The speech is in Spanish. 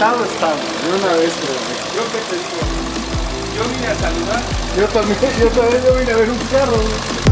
estado, estamos. De una vez, Yo que te digo, yo vine a saludar. yo también vine a ver un carro, güey.